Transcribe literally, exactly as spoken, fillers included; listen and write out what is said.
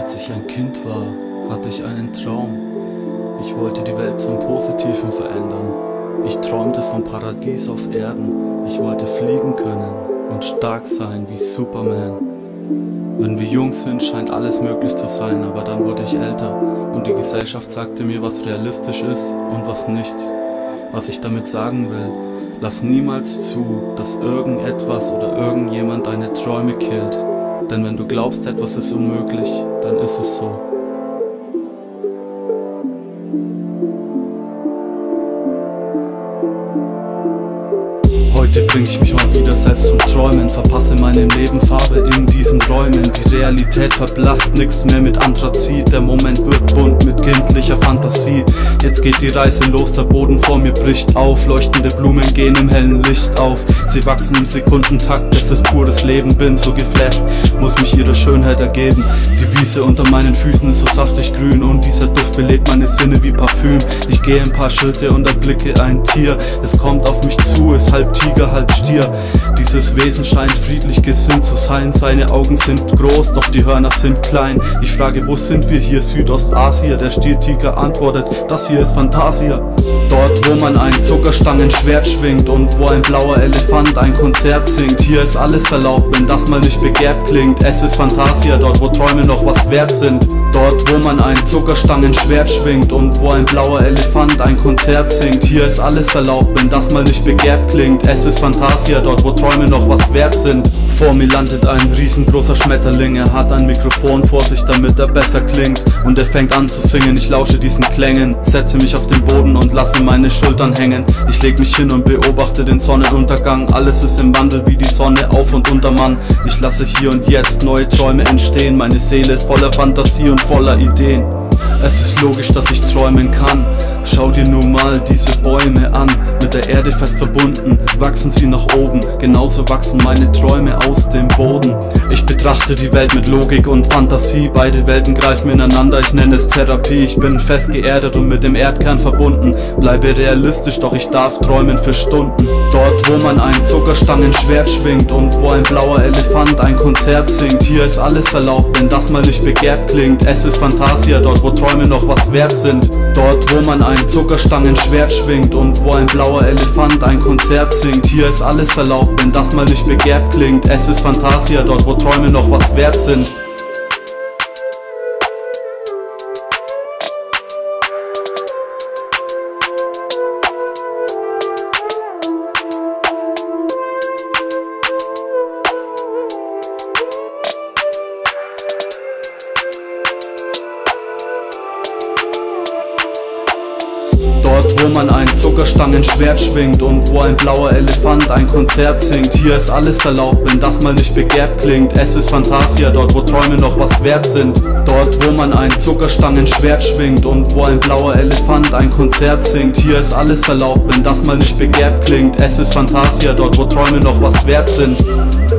Als ich ein Kind war, hatte ich einen Traum. Ich wollte die Welt zum Positiven verändern. Ich träumte vom Paradies auf Erden. Ich wollte fliegen können und stark sein wie Superman. Wenn wir jung sind, scheint alles möglich zu sein, aber dann wurde ich älter und die Gesellschaft sagte mir, was realistisch ist und was nicht. Was ich damit sagen will: Lass niemals zu, dass irgendetwas oder irgendjemand deine Träume killt. Denn wenn du glaubst, etwas ist unmöglich, dann ist es so. Heute bring ich mich mal wieder selbst zum Träumen, verpasse meinem Leben Farbe in diesen Räumen. Die Realität verblasst, nix mehr mit Anthrazit. Der Moment wird bunt mit kindlicher Fantasie. Jetzt geht die Reise los, der Boden vor mir bricht auf. Leuchtende Blumen gehen im hellen Licht auf. Sie wachsen im Sekundentakt, es ist pures Leben. Bin so geflasht, muss mich ihrer Schönheit ergeben. Die Wiese unter meinen Füßen ist so saftig grün und dieser Duft belebt meine Sinne wie Parfüm. Ich gehe ein paar Schritte und erblicke ein Tier. Es kommt auf mich zu, ist halb Tiger, halb Stier. Dieses Wesen scheint friedlich gesinnt zu sein. Seine Augen sind groß, doch die Hörner sind klein. Ich frage, wo sind wir hier? Südostasien. Der Stiertiger antwortet, das hier ist Fantasia. Dort, wo man ein Zuckerstangenschwert schwingt und wo ein blauer Elefant ein Konzert singt. Hier ist alles erlaubt, wenn das mal nicht begehrt klingt. Es ist Fantasia, dort wo Träume noch was wert sind. Dort, wo man ein Zuckerstangenschwert schwingt und wo ein blauer Elefant ein Konzert singt. Hier ist alles erlaubt, wenn das mal nicht begehrt klingt. Es ist Fantasia, dort wo Träume noch was wert sind. Vor mir landet ein riesengroßer Schmetterling. Er hat ein Mikrofon vor sich, damit er besser klingt. Und er fängt an zu singen, ich lausche diesen Klängen. Setze mich auf den Boden und lasse meine Schultern hängen. Ich leg mich hin und beobachte den Sonnenuntergang. Alles ist im Wandel wie die Sonne auf und unter Mann. Ich lasse hier und jetzt neue Träume entstehen. Meine Seele ist voller Fantasie und voller Ideen. Es ist logisch, dass ich träumen kann. Schau dir nur mal diese Bäume an. Mit der Erde fest verbunden, wachsen sie nach oben. Genauso wachsen meine Träume aus dem Boden. Ich betrachte die Welt mit Logik und Fantasie. Beide Welten greifen ineinander, ich nenne es Therapie. Ich bin fest geerdet und mit dem Erdkern verbunden. Bleibe realistisch, doch ich darf träumen für Stunden. Dort, wo man ein Zuckerstangenschwert schwingt und wo ein blauer Elefant ein Konzert singt. Hier ist alles erlaubt, wenn das mal nicht begehrt klingt. Es ist Fantasia, dort wo Träume noch was wert sind. Dort, wo man ein Zuckerstangenschwert schwingt und wo ein blauer Elefant ein Konzert singt. Hier ist alles erlaubt, wenn das mal nicht begehrt klingt. Es ist Fantasia, dort wo Träume noch was wert sind. Dort, wo man ein Zuckerstangenschwert schwingt und wo ein blauer Elefant ein Konzert singt. Hier ist alles erlaubt, wenn das mal nicht begehrt klingt. Es ist Fantasia, dort wo Träume noch was wert sind. Dort, wo man ein Zuckerstangenschwert schwingt und wo ein blauer Elefant ein Konzert singt. Hier ist alles erlaubt, wenn das mal nicht begehrt klingt. Es ist Fantasia, dort wo Träume noch was wert sind.